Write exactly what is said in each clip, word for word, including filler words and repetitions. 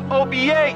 O B H,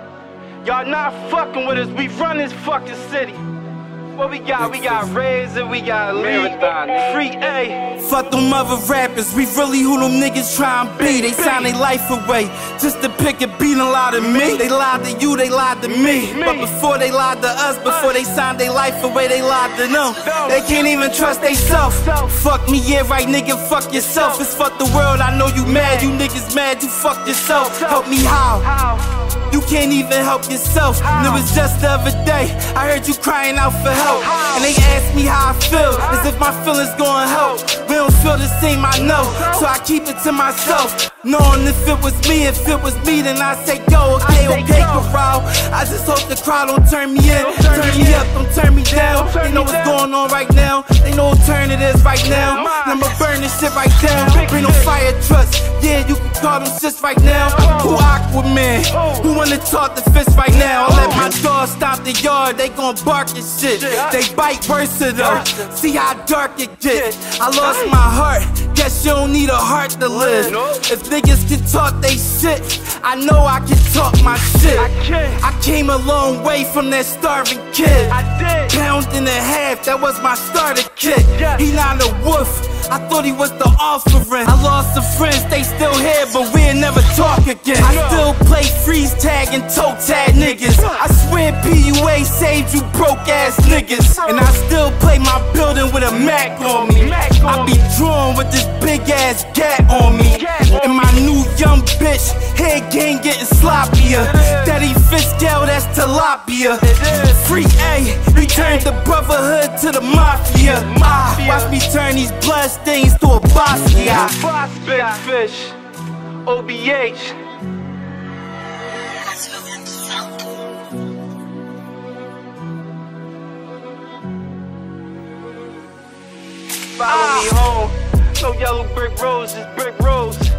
y'all not fucking with us. We run this fucking city. What we got? We got Razor, we got Marathon, Free A. Fuck them other rappers, we really who them niggas try and be. They sign their life away just to pick a beat and lie to me. They lied to you, they lied to me. But before they lied to us, before they signed their life away, they lied to them. They can't even trust they self. Fuck me, yeah right nigga, fuck yourself. It's fuck the world, I know you mad, you niggas mad, you fuck yourself. Help me how? You can't even help yourself. And it was just the other day I heard you crying out for help. And they asked me how I feel, as if my feelings gon' help. We don't feel the same, I know, so I keep it to myself. Knowing if it was me, if it was me, then I say go, okay, okay, corral. I just hope the crowd don't turn me in, turn me up, don't turn me down. They know what's going on right now, they know what turn it is right now. And I'ma burn this shit right down, bring no fire trucks. Yeah, you can call them sis right now. Who Aquaman? Who wanna talk the fist right now? I let my dogs stop the yard, they gon' bark and shit. They bite worse though, see how dark it gets. I lost my heart, guess you don't need a heart to live. If niggas can talk they shit, I know I can talk my shit. I came a long way from that starving kid. Pound and a half, that was my starter kit. He not a wolf, I thought he was the offering. I lost some friends, they still here, but we'll never talk again. I still play freeze tag and toe tag niggas. I swear P U A saved you broke ass niggas. And I still play my building with a Mac on me. I be drawn with this big ass gat on me. And my new young bitch, head game getting sloppier. Daddy Fiscal, that's tilapia. Free A, return the brotherhood to the mafia. Ah, watch me turn these blood stains to a Basquiat. Big fish, O B H. Follow me home, no yellow brick roads, just brick roads.